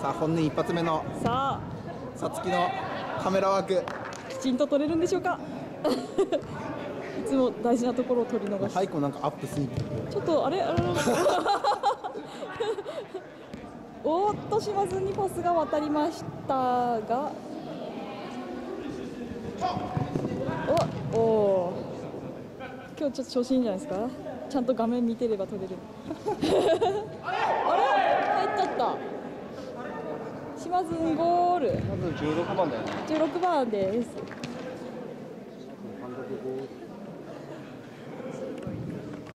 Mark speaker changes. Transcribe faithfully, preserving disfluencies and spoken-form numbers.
Speaker 1: さあ本人一発目の
Speaker 2: さ
Speaker 1: さつきのカメラワーク、
Speaker 2: あきちんと撮れるんでしょうかいつも大事なところを取り逃し、
Speaker 1: ハイコなんかアップすぎる。
Speaker 2: ちょっとあれあれあれおーっと島津にパスが渡りましたが、おおー今日ちょっと調子いいんじゃないですか。ちゃんと画面見てれば撮れるあれ入っちゃった。島津ゴール。
Speaker 1: まずじゅうろくばんだよね。
Speaker 2: じゅうろくばんです。
Speaker 1: 監督